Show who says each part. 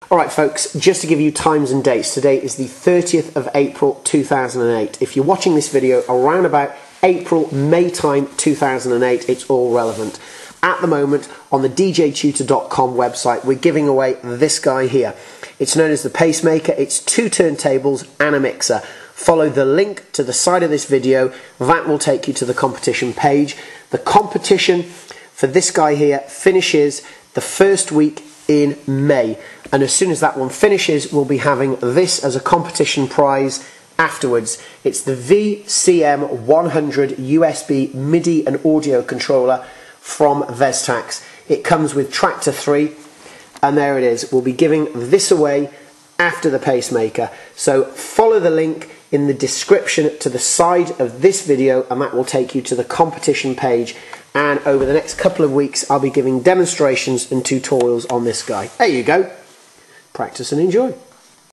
Speaker 1: Alright folks, just to give you times and dates, today is the 30th of April 2008. If you're watching this video around about April, May time 2008, it's all relevant. At the moment, on the djtutor.com website, we're giving away this guy here. It's known as the Pacemaker. It's 2 turntables and a mixer. Follow the link to the side of this video. That will take you to the competition page. The competition for this guy here finishes the first week in May. And as soon as that one finishes, we'll be having this as a competition prize afterwards. It's the VCM-100 USB MIDI and audio controller from Vestax. It comes with Tractor 3, and there it is. We'll be giving this away after the Pacemaker. So follow the link in the description to the side of this video, and that will take you to the competition page. And over the next couple of weeks, I'll be giving demonstrations and tutorials on this guy. There you go. Practice and enjoy.